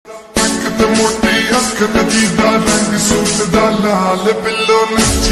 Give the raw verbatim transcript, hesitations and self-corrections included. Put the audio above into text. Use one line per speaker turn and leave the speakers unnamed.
ਅੱਖ ਤੇ ਮੋਟੀ ਅੱਖ ਤੇ ਜੀਦਾ ਰੰਗ ਸੂਟ ਦਾ ਲਾਲ ਬਿੱਲੋ ਨੱਚ